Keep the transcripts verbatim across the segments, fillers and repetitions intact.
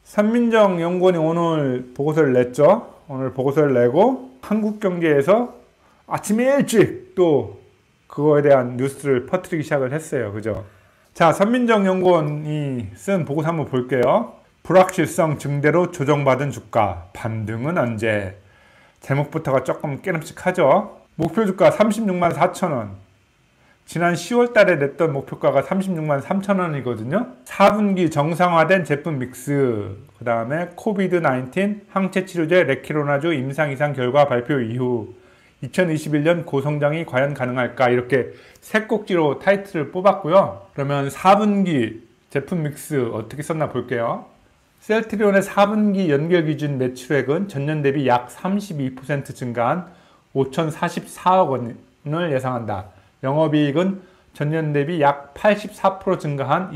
산민정 연구원이 오늘 보고서를 냈죠. 오늘 보고서를 내고 한국경제에서 아침에 일찍 또 그거에 대한 뉴스를 퍼뜨리기 시작을 했어요. 그죠? 자, 산민정 연구원이 쓴 보고서 한번 볼게요. 불확실성 증대로 조정받은 주가, 반등은 언제? 제목부터가 조금 깨름직하죠. 목표 주가 삼십육만 사천 원. 지난 시월 달에 냈던 목표가가 삼십육만 삼천 원이거든요. 사 분기 정상화된 제품 믹스, 그 다음에 코비드 나인틴 항체치료제 레키로나주 임상 이상 결과 발표 이후 이천이십일 년 고성장이 과연 가능할까, 이렇게 세 꼭지로 타이틀을 뽑았고요. 그러면 사 분기 제품 믹스 어떻게 썼나 볼게요. 셀트리온의 사 분기 연결 기준 매출액은 전년 대비 약 삼십이 퍼센트 증가한 오천사십사억 원을 예상한다. 영업이익은 전년 대비 약 팔십사 퍼센트 증가한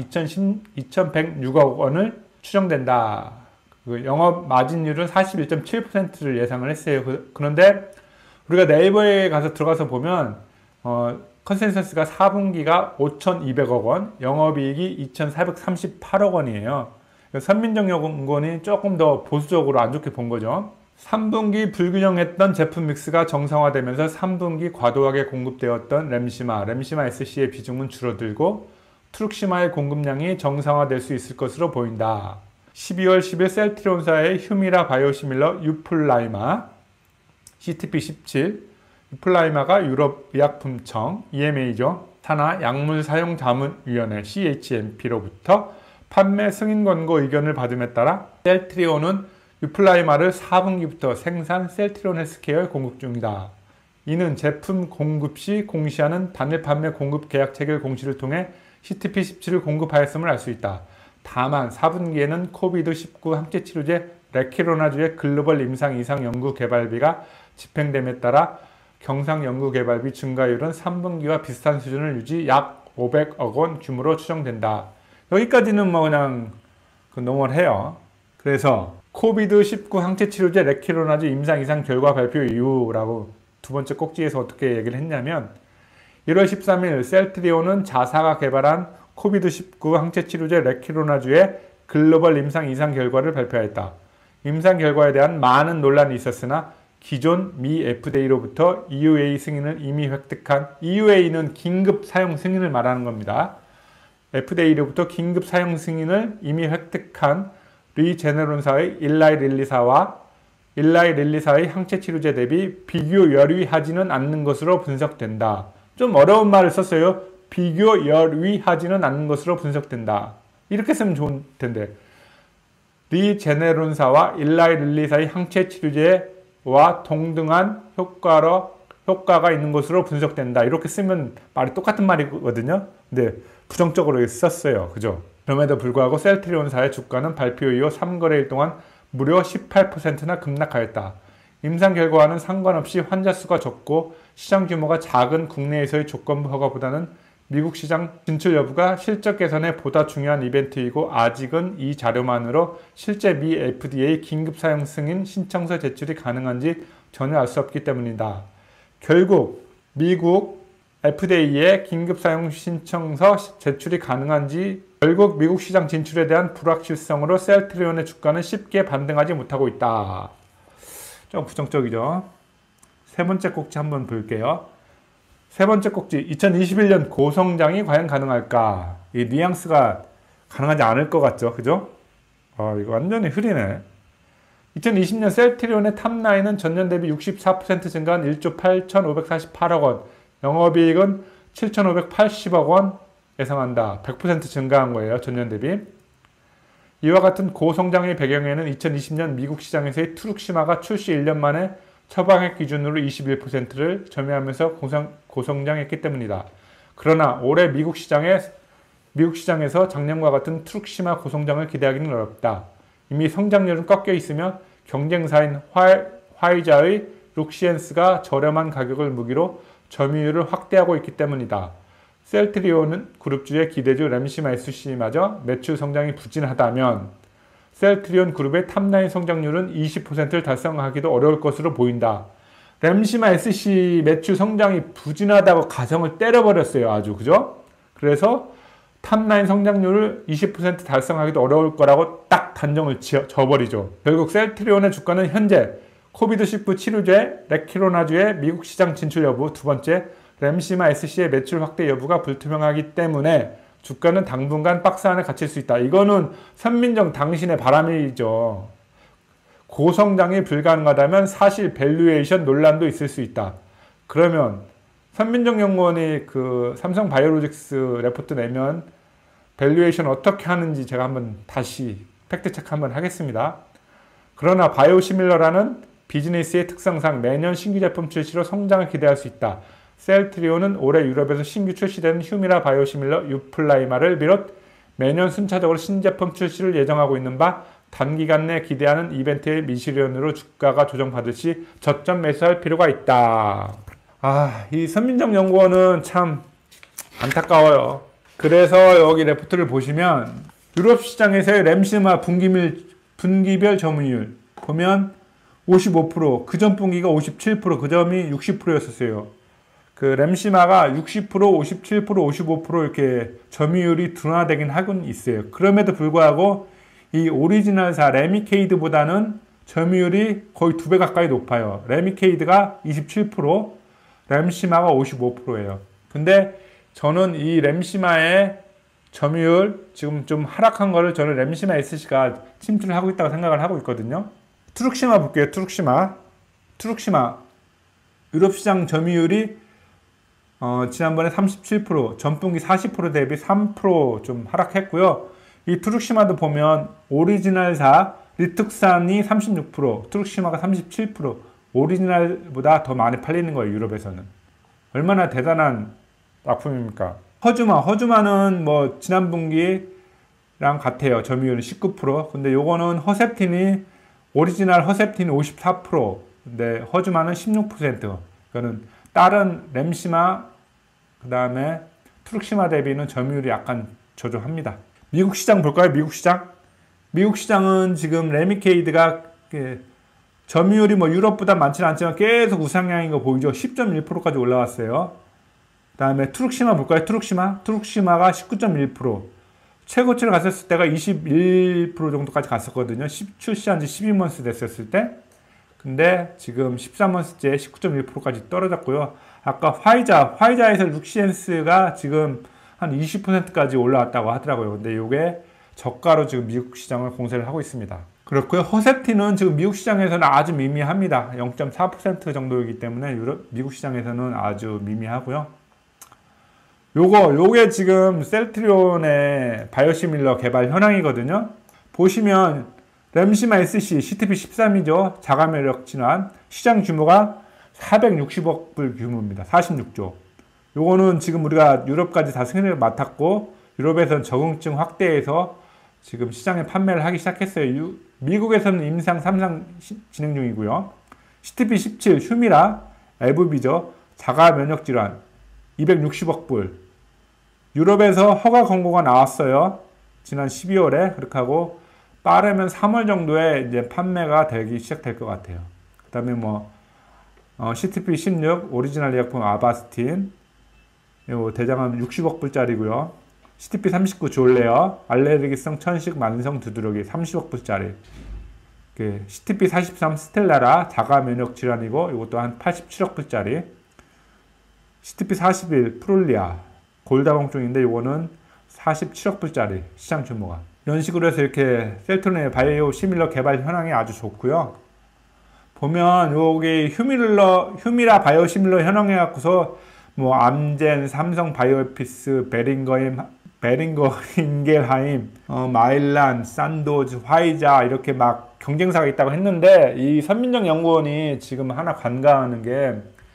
이천백육억 원을 추정된다. 그 영업 마진율은 사십일 점 칠 퍼센트를 예상을 했어요. 그런데 우리가 네이버에 가서 들어가서 보면 어, 컨센서스가 사 분기가 오천이백억 원, 영업이익이 이천사백삼십팔억 원이에요. 산민정 연구원이 조금 더 보수적으로 안 좋게 본 거죠. 삼 분기 불균형했던 제품 믹스가 정상화되면서 삼 분기 과도하게 공급되었던 램시마, 램시마 에스씨의 비중은 줄어들고 트룩시마의 공급량이 정상화될 수 있을 것으로 보인다. 십이월 십일 셀트리온사의 휴미라 바이오시밀러 유플라이마 씨티피 십칠, 유플라이마가 유럽의약품청 이엠에이죠. 산하 약물사용자문위원회 씨에이치엠피로부터 판매 승인 권고 의견을 받음에 따라 셀트리온은 유플라이마를 사 분기부터 생산 셀트리온 헬스케어에 공급 중이다. 이는 제품 공급 시 공시하는 단일 판매 공급 계약 체결 공시를 통해 씨티피 십칠을 공급하였음을 알 수 있다. 다만 사 분기에는 코비드 십구 항체치료제 레키로나주의 글로벌 임상 이상 연구 개발비가 집행됨에 따라 경상 연구 개발비 증가율은 삼 분기와 비슷한 수준을 유지 약 오백억 원 규모로 추정된다. 여기까지는 뭐 그냥 넘어를 해요. 그래서 코비드 십구 항체치료제 레키로나주 임상 이상 결과 발표 이후라고 두 번째 꼭지에서 어떻게 얘기를 했냐면, 일월 십삼일 셀트리온은 자사가 개발한 코비드 십구 항체치료제 레키로나주의 글로벌 임상 이상 결과를 발표했다. 임상 결과에 대한 많은 논란이 있었으나 기존 미 에프디에이로부터 이유에이 승인을 이미 획득한, 이유에이는 긴급 사용 승인을 말하는 겁니다. 에프디에이로부터 긴급 사용 승인을 이미 획득한 리제네론사의 일라이 릴리사와 일라이 릴리사의 항체치료제 대비 비교열위하지는 않는 것으로 분석된다. 좀 어려운 말을 썼어요. 비교열위하지는 않는 것으로 분석된다. 이렇게 쓰면 좋을 텐데, 리제네론사와 일라이 릴리사의 항체치료제와 동등한 효과로, 효과가 있는 것으로 분석된다. 이렇게 쓰면 말이 똑같은 말이거든요. 근데 부정적으로 썼어요. 그죠? 그럼에도 불구하고 셀트리온사의 주가는 발표 이후 삼 거래일 동안 무려 십팔 퍼센트나 급락하였다. 임상 결과와는 상관없이 환자 수가 적고 시장 규모가 작은 국내에서의 조건부 허가보다는 미국 시장 진출 여부가 실적 개선에 보다 중요한 이벤트이고, 아직은 이 자료만으로 실제 미 에프디에이 긴급 사용 승인 신청서 제출이 가능한지 전혀 알 수 없기 때문이다. 결국 미국 에프디에이의 긴급 사용 신청서 제출이 가능한지, 결국 미국 시장 진출에 대한 불확실성으로 셀트리온의 주가는 쉽게 반등하지 못하고 있다. 좀 부정적이죠. 세 번째 꼭지 한번 볼게요. 세 번째 꼭지, 이천이십일 년 고성장이 과연 가능할까? 이 뉘앙스가 가능하지 않을 것 같죠. 그죠? 아, 이거 완전히 흐리네. 이천이십 년 셀트리온의 탑라인은 전년 대비 육십사 퍼센트 증가한 일조 팔천오백사십팔억 원, 영업이익은 칠천오백팔십억 원 예상한다. 백 퍼센트 증가한 거예요. 전년 대비. 이와 같은 고성장의 배경에는 이천이십 년 미국 시장에서의 트룩시마가 출시 일 년 만에 처방액 기준으로 이십일 퍼센트를 점유하면서 고성, 고성장했기 때문이다. 그러나 올해 미국 시장에, 미국 시장에서 작년과 같은 트룩시마 고성장을 기대하기는 어렵다. 이미 성장률은 꺾여 있으며 경쟁사인 화, 화이자의 룩시엔스가 저렴한 가격을 무기로 점유율을 확대하고 있기 때문이다. 셀트리온 그룹주의 기대주 램시마 에스씨마저 매출 성장이 부진하다면 셀트리온 그룹의 탑라인 성장률은 이십 퍼센트를 달성하기도 어려울 것으로 보인다. 램시마 에스씨 매출 성장이 부진하다고 가정을 때려버렸어요. 아주. 그죠? 그래서 탑라인 성장률을 이십 퍼센트 달성하기도 어려울 거라고 딱 단정을 지어, 져버리죠. 결국 셀트리온의 주가는 현재 코비드 십구 치료제 레키로나주의 미국 시장 진출 여부, 두 번째 램시마 에스씨의 매출 확대 여부가 불투명하기 때문에 주가는 당분간 박스 안에 갇힐 수 있다. 이거는 선민정 당신의 바람이죠. 고성장이 불가능하다면 사실 밸류에이션 논란도 있을 수 있다. 그러면 선민정 연구원이 그 삼성 바이오로직스 레포트 내면 밸류에이션 어떻게 하는지 제가 한번 다시 팩트 체크 한번 하겠습니다. 그러나 바이오시밀러라는 비즈니스의 특성상 매년 신규 제품 출시로 성장을 기대할 수 있다. 셀트리온은 올해 유럽에서 신규 출시되는 휴미라 바이오시밀러 유플라이마를 비롯 매년 순차적으로 신제품 출시를 예정하고 있는 바 단기간 내 기대하는 이벤트의 미실현으로 주가가 조정받을 시 저점 매수할 필요가 있다. 아, 이 선민정 연구원은 참 안타까워요. 그래서 여기 레포트를 보시면 유럽 시장에서의 램시마 분기밀, 분기별 점유율 보면 오십오 퍼센트, 그 전 분기가 오십칠 퍼센트, 그 점이 육십 퍼센트였었어요. 그 램시마가 육십 퍼센트, 오십칠 퍼센트, 오십오 퍼센트 이렇게 점유율이 둔화되긴 하곤 있어요. 그럼에도 불구하고 이 오리지널사 레미케이드보다는 점유율이 거의 두 배 가까이 높아요. 레미케이드가 이십칠 퍼센트, 램시마가 오십오 퍼센트예요. 근데 저는 이 램시마의 점유율 지금 좀 하락한 거를 저는 램시마 에스씨가 침투를 하고 있다고 생각을 하고 있거든요. 트룩시마 볼게요. 트룩시마. 트룩시마. 유럽 시장 점유율이 어, 지난번에 삼십칠 퍼센트, 전분기 사십 퍼센트 대비 삼 퍼센트 좀 하락했고요. 이 트룩시마도 보면 오리지널사 리특산이 삼십육 퍼센트, 트룩시마가 삼십칠 퍼센트, 오리지널보다 더 많이 팔리는 거예요, 유럽에서는. 얼마나 대단한 납품입니까? 허주마, 허주마는 뭐 지난 분기랑 같아요. 점유율은 십구 퍼센트. 근데 요거는 허셉틴이 오리지널 허셉틴이 오십사 퍼센트, 근데 허주마는 십육 퍼센트. 그거는 다른 램시마, 그 다음에 트룩시마 대비는 점유율이 약간 저조합니다. 미국 시장 볼까요? 미국 시장? 미국 시장은 지금 레미케이드가 점유율이 뭐 유럽보다 많지는 않지만 계속 우상향인 거 보이죠? 십 점 일 퍼센트까지 올라왔어요. 그 다음에 트룩시마 볼까요? 트룩시마? 트룩시마가 십구 점 일 퍼센트. 최고치를 갔었을 때가 이십일 퍼센트 정도까지 갔었거든요. 출시한 지 십이 먼스 됐었을 때. 근데 지금 십삼 먼스째 십구 점 일 퍼센트까지 떨어졌고요. 아까 화이자, 화이자에서 룩시엔스가 지금 한 이십 퍼센트까지 올라왔다고 하더라고요. 근데 이게 저가로 지금 미국 시장을 공세를 하고 있습니다. 그렇고요. 허셉틴은 지금 미국 시장에서는 아주 미미합니다. 영 점 사 퍼센트 정도이기 때문에 유럽, 미국 시장에서는 아주 미미하고요. 요거, 요게 지금 셀트리온의 바이오시밀러 개발 현황이거든요. 보시면 램시마 에스씨 씨티피 십삼이죠. 자가매력 진환. 시장 규모가 사백육십억 불 규모입니다. 사십육 조. 요거는 지금 우리가 유럽까지 다 승인을 맡았고 유럽에서는 적응증 확대해서 지금 시장에 판매를 하기 시작했어요. 유, 미국에서는 임상 삼 상 진행 중이고요. 씨티피 십칠 휴미라 엘브비죠. 자가면역 질환 이백육십억 불. 유럽에서 허가 권고가 나왔어요. 지난 십이월에. 그렇게 하고 빠르면 삼월 정도에 이제 판매가 되기 시작될 것 같아요. 그 다음에 뭐 어, 씨티피 십육 오리지널 의약품 아바스틴 요 대장암 육십억 불짜리고요. 씨티피 삼십구 졸레어 알레르기성 천식 만성 두드러기 삼십억 불짜리. 그 씨티피 사십삼 스텔라라 자가면역 질환이고 이것도 한 팔십칠억 불짜리. 씨티피 사십일 프롤리아 골다공증인데 이거는 사십칠억 불짜리 시장 규모가. 이런 식으로 해서 이렇게 셀트리온의 바이오 시밀러 개발 현황이 아주 좋고요. 보면 여기 휴밀러, 휴미라 바이오 시밀러 현황해 갖고서 뭐 암젠, 삼성 바이오피스, 베링거임, 베링거 인겔하임, 어, 마일란, 산도즈, 화이자 이렇게 막 경쟁사가 있다고 했는데 이 선민정 연구원이 지금 하나 간과하는 게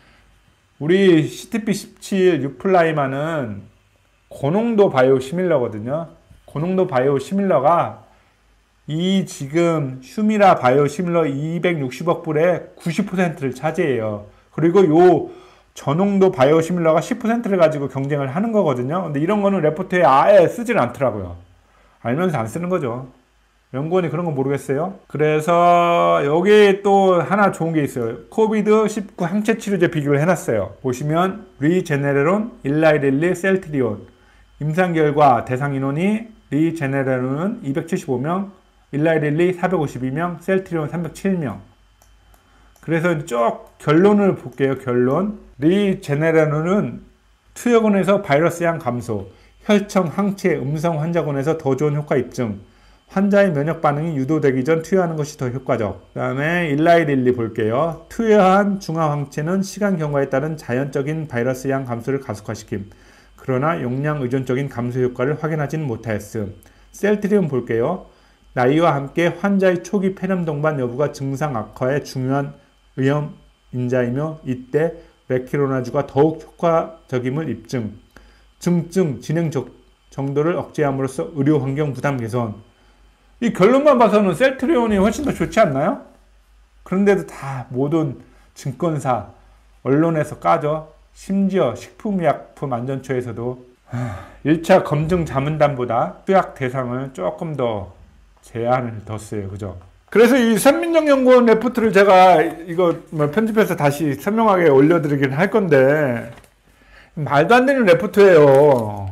우리 씨티피 십칠 유플라이마는 고농도 바이오 시밀러거든요. 고농도 바이오 시밀러가 이 지금 휴미라 바이오 시밀러 이백육십억 불의 구십 퍼센트를 차지해요. 그리고 요 저농도 바이오 시밀러가 십 퍼센트를 가지고 경쟁을 하는 거거든요. 근데 이런 거는 레포트에 아예 쓰질 않더라고요. 알면서 안 쓰는 거죠. 연구원이 그런 거 모르겠어요. 그래서 여기 또 하나 좋은 게 있어요. 코비드 십구 항체 치료제 비교를 해놨어요. 보시면 리제네레론, 일라이릴리, 셀트리온 임상 결과 대상 인원이 리제네라론은 이백칠십오 명, 일라이릴리 사백오십이 명, 셀트리온 삼백칠 명. 그래서 쭉 결론을 볼게요. 결론. 리제네라론은 투여군에서 바이러스 양 감소, 혈청, 항체, 음성 환자군에서 더 좋은 효과 입증, 환자의 면역 반응이 유도되기 전 투여하는 것이 더 효과적. 그 다음에 일라이릴리 볼게요. 투여한 중화 항체는 시간 경과에 따른 자연적인 바이러스 양 감소를 가속화시킴. 그러나 용량 의존적인 감소 효과를 확인하지는 못하였음. 셀트리온 볼게요. 나이와 함께 환자의 초기 폐렴 동반 여부가 증상 악화에 중요한 위험 인자이며 이때 레키로나주가 더욱 효과적임을 입증. 증증 진행 정도를 억제함으로써 의료 환경 부담 개선. 이 결론만 봐서는 셀트리온이 훨씬 더 좋지 않나요? 그런데도 다 모든 증권사, 언론에서 까져. 심지어 식품의약품안전처에서도 일 차 검증 자문단보다 투약 대상을 조금 더 제한을 뒀어요. 그죠? 그래서 이 선민정 연구원 레포트를 제가 이거 뭐 편집해서 다시 설명하게 올려드리긴 할 건데 말도 안 되는 레포트예요.